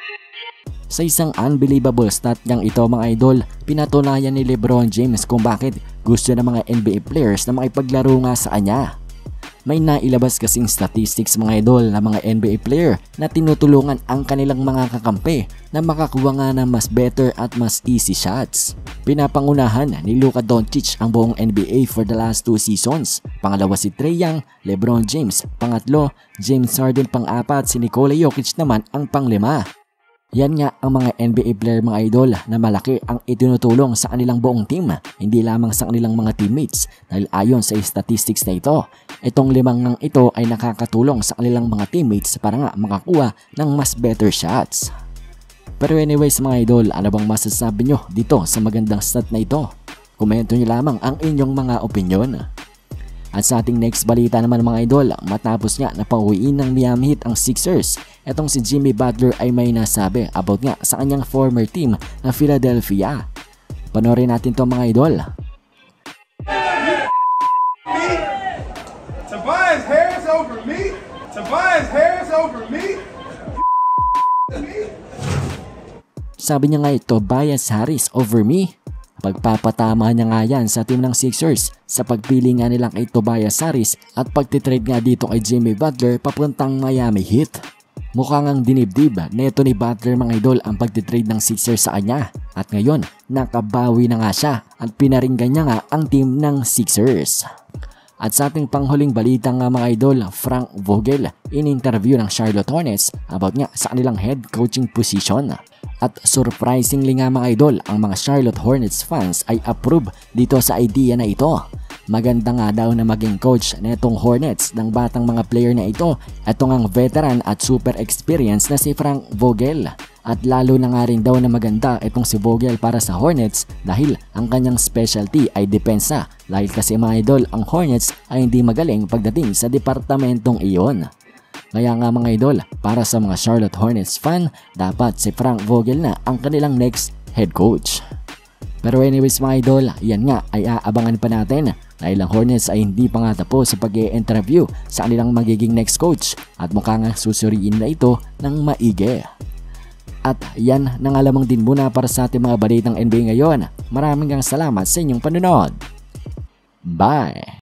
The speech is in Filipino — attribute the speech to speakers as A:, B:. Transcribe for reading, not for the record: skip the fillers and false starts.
A: Sa isang unbelievable stat niyang ito mga idol, pinatunayan ni LeBron James kung bakit gusto ng mga NBA players na makipaglaro nga sa kanya. May nailabas kasing statistics mga idol na mga NBA player na tinutulungan ang kanilang mga kakampi na makakuha nga ng mas better at mas easy shots. Pinapangunahan ni Luka Doncic ang buong NBA for the last 2 seasons. Pangalawa si Trae Young, LeBron James, pangatlo, James Harden pang-apat, si Nikola Jokic naman ang pang-5. Yan nga ang mga NBA player mga idol na malaki ang itinutulong sa kanilang buong team, hindi lamang sa kanilang mga teammates dahil ayon sa statistics na ito, itong 5 ngang ito ay nakakatulong sa kanilang mga teammates para nga makakuha ng mas better shots. Pero anyways mga idol, ano bang masasabi nyo dito sa magandang stat na ito? Komento nyo lamang ang inyong mga opinyon. At sa ating next balita naman mga idol, matapos nga na pauwiin ng Miami Heat ang Sixers, etong si Jimmy Butler ay may nasabi about nga sa kanyang former team na Philadelphia. Panoorin natin to mga idol.
B: Tobias Harris over me? Tobias Harris over me?
A: Sabi niya nga Tobias Harris over me. Pagpapatama niya nga yan sa team ng Sixers sa pagpili nga nila kay Tobias Harris at pagtitrade nga dito kay Jimmy Butler papuntang Miami Heat. Mukhang ang dinibdib neto ni Butler mga idol ang pagtitrade ng Sixers sa kanya at ngayon nakabawi na nga siya at pinaringgan niya nga ang team ng Sixers. At sa ating panghuling balita nga mga idol, Frank Vogel in-interview ng Charlotte Hornets about nga sa kanilang head coaching position. At surprisingly nga mga idol, ang mga Charlotte Hornets fans ay approve dito sa idea na ito. Maganda nga daw na maging coach netong Hornets ng batang mga player na ito. Ito ngang veteran at super experience na si Frank Vogel. At lalo na nga rin daw na maganda itong si Vogel para sa Hornets dahil ang kanyang specialty ay depensa. Dahil kasi mga idol, ang Hornets ay hindi magaling pagdating sa departamentong iyon. Kaya nga mga idol, para sa mga Charlotte Hornets fan, dapat si Frank Vogel na ang kanilang next head coach. Pero anyways mga idol, yan nga ay aabangan pa natin dahil ang Hornets ay hindi pa nga tapos sa pag-i-interview sa kanilang magiging next coach at mukha nga susuriin na ito ng maigi. At yan na nga lamang din muna para sa ating mga balitang NBA ngayon. Maraming salamat sa inyong panonood. Bye!